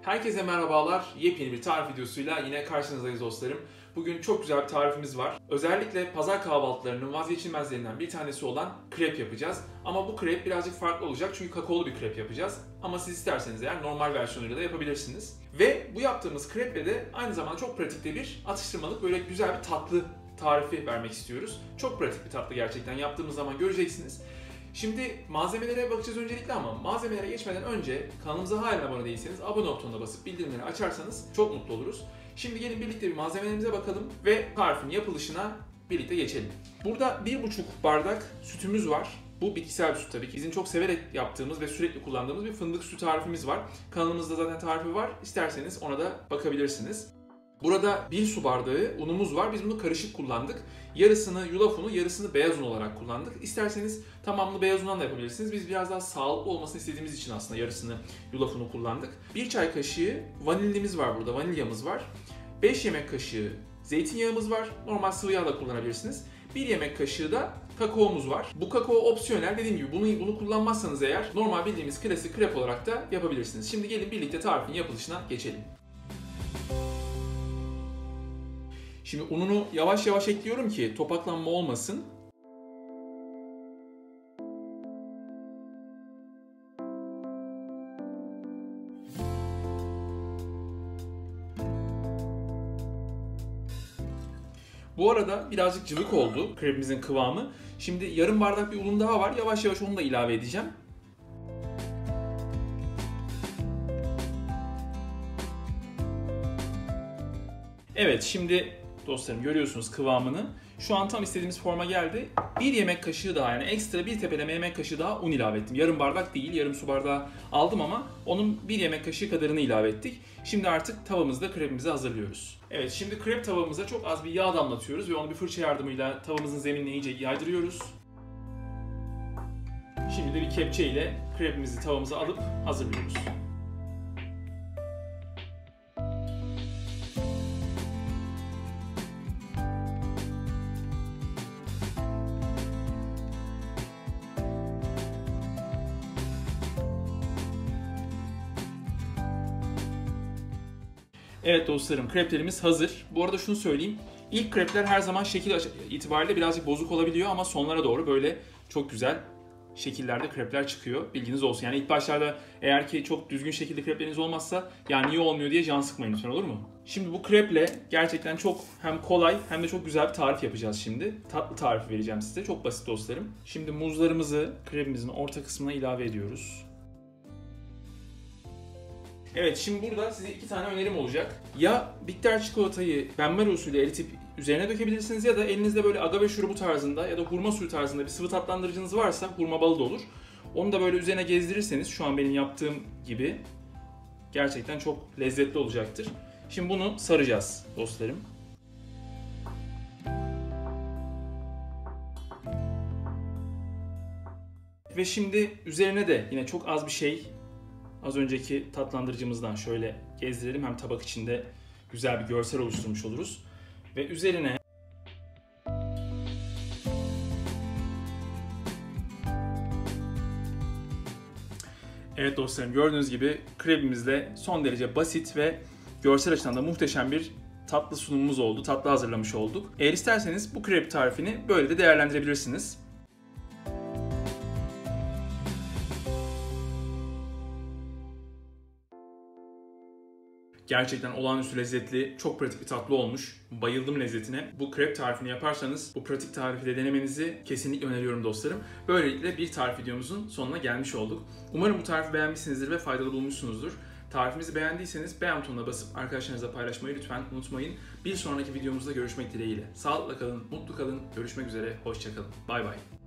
Herkese merhabalar. Yepyeni bir tarif videosuyla yine karşınızdayız dostlarım. Bugün çok güzel bir tarifimiz var. Özellikle pazar kahvaltılarının vazgeçilmezlerinden bir tanesi olan krep yapacağız. Ama bu krep birazcık farklı olacak çünkü kakaolu bir krep yapacağız. Ama siz isterseniz eğer normal versiyonuyla da yapabilirsiniz. Ve bu yaptığımız kreple de aynı zamanda çok pratikte bir atıştırmalık, böyle güzel bir tatlı tarifi vermek istiyoruz. Çok pratik bir tatlı gerçekten. Yaptığımız zaman göreceksiniz. Şimdi malzemelere bakacağız öncelikle ama malzemelere geçmeden önce kanalımıza halen abone değilseniz abone butonuna basıp bildirimleri açarsanız çok mutlu oluruz. Şimdi gelin birlikte bir malzemelerimize bakalım ve tarifin yapılışına birlikte geçelim. Burada 1,5 bardak sütümüz var. Bu bitkisel bir süt tabii ki. Bizim çok severek yaptığımız ve sürekli kullandığımız bir fındık sütü tarifimiz var. Kanalımızda zaten tarifi var. İsterseniz ona da bakabilirsiniz. Burada 1 su bardağı unumuz var. Biz bunu karışık kullandık. Yarısını yulaf unu, yarısını beyaz un olarak kullandık. İsterseniz tamamını beyaz undan da yapabilirsiniz. Biz biraz daha sağlıklı olmasını istediğimiz için aslında yarısını yulaf unu kullandık. 1 çay kaşığı vanilyamız var burada, vanilyamız var. 5 yemek kaşığı zeytinyağımız var. Normal sıvı yağ da kullanabilirsiniz. 1 yemek kaşığı da kakaomuz var. Bu kakao opsiyonel. Dediğim gibi bunu kullanmazsanız eğer normal bildiğimiz klasik krep olarak da yapabilirsiniz. Şimdi gelin birlikte tarifin yapılışına geçelim. Şimdi ununu yavaş yavaş ekliyorum ki topaklanma olmasın. Bu arada birazcık cıvık oldu krepimizin kıvamı. Şimdi yarım bardak bir unum daha var. Yavaş yavaş onu da ilave edeceğim. Evet, şimdi dostlarım görüyorsunuz kıvamını. Şu an tam istediğimiz forma geldi. 1 yemek kaşığı daha, yani ekstra bir tepeleme yemek kaşığı daha un ilave ettim. Yarım bardak değil, yarım su bardağı aldım ama onun 1 yemek kaşığı kadarını ilave ettik. Şimdi artık tavamızda krepimizi hazırlıyoruz. Evet, şimdi krep tavamıza çok az bir yağ damlatıyoruz ve onu bir fırça yardımıyla tavamızın zeminine iyice yaydırıyoruz. Şimdi de bir kepçe ile krepimizi tavamıza alıp hazırlıyoruz. Evet dostlarım, kreplerimiz hazır. Bu arada şunu söyleyeyim. İlk krepler her zaman şekil itibariyle birazcık bozuk olabiliyor ama sonlara doğru böyle çok güzel şekillerde krepler çıkıyor. Bilginiz olsun. Yani ilk başlarda eğer ki çok düzgün şekilde krepleriniz olmazsa yani niye olmuyor diye can sıkmayın lütfen, olur mu? Şimdi bu kreple gerçekten çok hem kolay hem de çok güzel bir tarif yapacağız şimdi. Tatlı tarifi vereceğim size. Çok basit dostlarım. Şimdi muzlarımızı krepimizin orta kısmına ilave ediyoruz. Evet, şimdi burada size 2 tane önerim olacak. Ya bitter çikolatayı benmari usulü eritip üzerine dökebilirsiniz ya da elinizde böyle agave şurubu tarzında ya da hurma suyu tarzında bir sıvı tatlandırıcınız varsa hurma balı da olur. Onu da böyle üzerine gezdirirseniz şu an benim yaptığım gibi gerçekten çok lezzetli olacaktır. Şimdi bunu saracağız dostlarım. Ve şimdi üzerine de yine çok az bir şey, az önceki tatlandırıcımızdan şöyle gezdirelim. Hem tabak içinde güzel bir görsel oluşturmuş oluruz. Ve üzerine evet dostlarım, gördüğünüz gibi krepimizle son derece basit ve görsel açıdan da muhteşem bir tatlı sunumumuz oldu. Tatlı hazırlamış olduk. Eğer isterseniz bu krep tarifini böyle de değerlendirebilirsiniz. Gerçekten olağanüstü lezzetli, çok pratik bir tatlı olmuş. Bayıldım lezzetine. Bu krep tarifini yaparsanız bu pratik tarifi de denemenizi kesinlikle öneriyorum dostlarım. Böylelikle bir tarif videomuzun sonuna gelmiş olduk. Umarım bu tarifi beğenmişsinizdir ve faydalı bulmuşsunuzdur. Tarifimizi beğendiyseniz beğen butonuna basıp arkadaşlarınızla paylaşmayı lütfen unutmayın. Bir sonraki videomuzda görüşmek dileğiyle. Sağlıkla kalın, mutlu kalın. Görüşmek üzere, hoşça kalın. Bay bay.